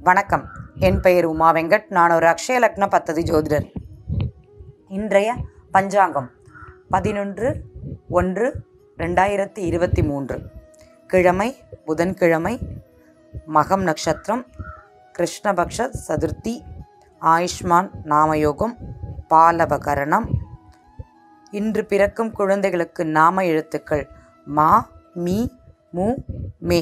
வணக்கம். என் பெயர் உமா வெங்கட். நான் ஒரு அக்ஷய லக்ன பத்ததி ஜோதிடர். இன்றைய பஞ்சாங்கம் 11/1/2023. கிழமை புதன்கிழமை, மகம் நட்சத்திரம், கிருஷ்ணபக்ஷ சதுர்த்தி, ஆயுஷ்மான் நாமயோகம், பாலவகரணம். இன்று பிறக்கும் குழந்தைகளுக்கு நாம எழுத்துக்கள் மா, மீ, மு, மே.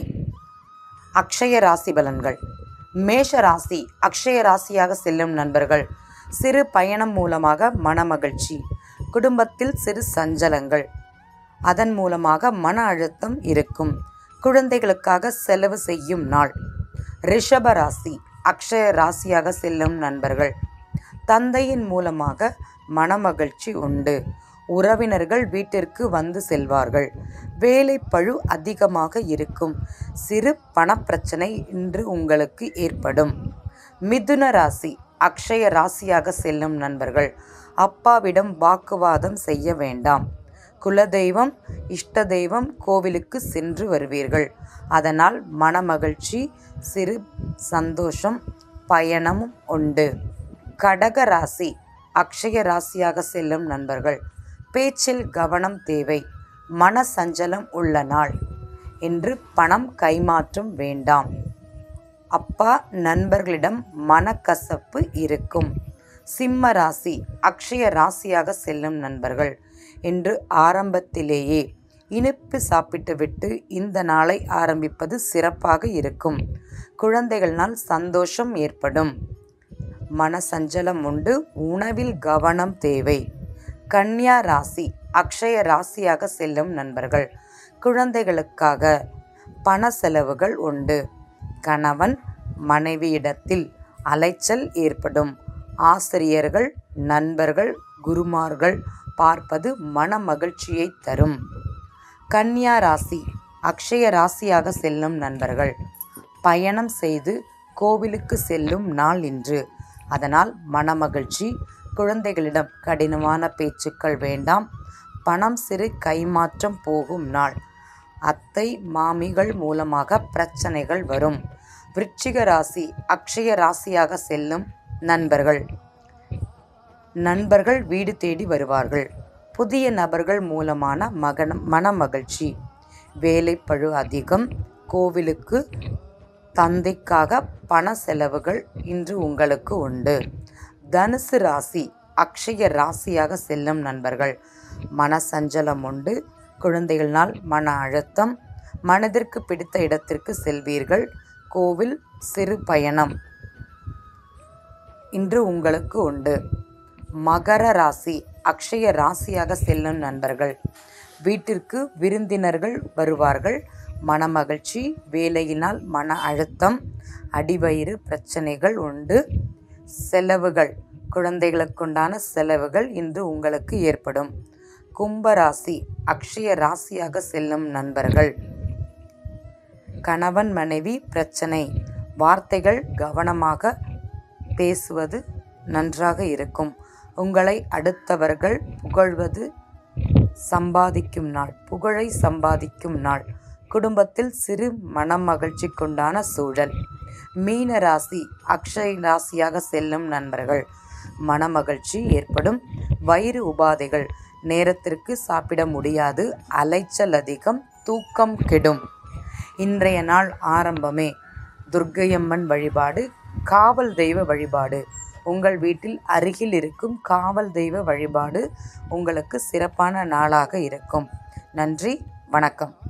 அக்ஷய ராசி பலன்கள். மேஷ ராசி அக்ஷய ராசியாக செல்லும் நண்பர்கள். சிறு பயணம் மூலமாக மனமகிழ்ச்சி, குடும்பத்தில் சிறு சஞ்சலங்கள், அதன் மூலமாக மன அழுத்தம் இருக்கும். குழந்தைகளுக்காக செலவு செய்யும் நாள். ரிஷப ராசி அக்ஷய ராசியாக செல்லும் நண்பர்கள். தந்தையின் மூலமாக மனமகிழ்ச்சி உண்டு. உறவினர்கள் வீட்டிற்கு வந்து செல்வார்கள். வேலை பளு அதிகமாக இருக்கும். சிறு பணப்பிரச்சனை இன்று உங்களுக்கு ஏற்படும். மிதுன ராசி அக்ஷய ராசியாக செல்லும் நண்பர்கள். அப்பாவிடம் வாக்குவாதம் செய்ய வேண்டாம். குலதெய்வம், இஷ்ட தெய்வம் கோவிலுக்கு சென்று வருவீர்கள். அதனால் மனமகிழ்ச்சி, சிறு சந்தோஷம், பயணமும் உண்டு. கடக ராசி அக்ஷய ராசியாக செல்லும் நண்பர்கள். பேச்சில் கவனம் தேவை. மன சஞ்சலம் உள்ள நாள். இன்று பணம் கைமாற்றம் வேண்டாம். அப்பா நண்பர்களிடம் மனக்கசப்பு இருக்கும். சிம்ம ராசி அக்ஷய ராசியாக செல்லும் நண்பர்கள். இன்று ஆரம்பத்திலேயே இனிப்பு சாப்பிட்டுவிட்டு இந்த நாளை ஆரம்பிப்பது சிறப்பாக இருக்கும். குழந்தைகளால் சந்தோஷம் ஏற்படும். மன சஞ்சலம் உண்டு. உணவில் கவனம் தேவை. கன்னியா ராசி அக்ஷய ராசியாக செல்லும் நண்பர்கள். குழந்தைகளுக்காக பண செலவுகள் உண்டு. கணவன் மனைவியிடத்தில் அலைச்சல் ஏற்படும். ஆசிரியர்கள், நண்பர்கள், குருமார்கள் பார்ப்பது மன மகிழ்ச்சியை தரும். கன்னியா ராசி அக்ஷய ராசியாக செல்லும் நண்பர்கள். பயணம் செய்து கோவிலுக்கு செல்லும் நாள் இன்று. அதனால் மனமகிழ்ச்சி. குழந்தைகளிடம் கடினமான பேச்சுக்கள் வேண்டாம். பணம் சிறு கைமாற்றம் போகும் நாள். அத்தை மாமிகள் மூலமாக பிரச்சனைகள் வரும். விருச்சிக ராசி அக்ஷய ராசியாக செல்லும் நண்பர்கள். நண்பர்கள் வீடு தேடி வருவார்கள். புதிய நபர்கள் மூலமான மனமகிழ்ச்சி. வேலை பளு அதிகம். கோவிலுக்கு தந்தைக்காக பண செலவுகள் இன்று உங்களுக்கு உண்டு. தனுசு ராசி அக்ஷய ராசியாக செல்லும் நண்பர்கள். மன சஞ்சலம் உண்டு. குழந்தைகளால் மன அழுத்தம். மனதிற்கு பிடித்த இடத்திற்கு செல்வீர்கள். கோவில், சிறு பயணம் இன்று உங்களுக்கு உண்டு. மகர ராசி அக்ஷய ராசியாக செல்லும் நண்பர்கள். வீட்டிற்கு விருந்தினர்கள் வருவார்கள். மனமகிழ்ச்சி. வேலையினால் மன அழுத்தம், அடிவயிறு பிரச்சனைகள் உண்டு. செலவுகள், குழந்தைகளுக்குண்டான செலவுகள் இன்று உங்களுக்கு ஏற்படும். கும்பராசி அக்ஷய ராசியாக செல்லும் நண்பர்கள். கணவன் மனைவி பிரச்சனை. வார்த்தைகள் கவனமாக பேசுவது நன்றாக இருக்கும். உங்களை அடுத்தவர்கள் புகழை சம்பாதிக்கும் நாள். குடும்பத்தில் சிறு மனமகிழ்ச்சிக்குண்டான சூழல். மீன ராசி அக்ஷய ராசியாக செல்லும் நண்பர்கள். மனமகிழ்ச்சி ஏற்படும். வயிறு உபாதைகள். நேரத்திற்கு சாப்பிட முடியாது. அலைச்சல் அதிகம். தூக்கம் கெடும். இன்றைய நாள் ஆரம்பமே துர்க்கையம்மன் வழிபாடு, காவல் தெய்வ வழிபாடு. உங்கள் வீட்டில் அருகில் இருக்கும் காவல் தெய்வ வழிபாடு உங்களுக்கு சிறப்பான நாளாக இருக்கும். நன்றி, வணக்கம்.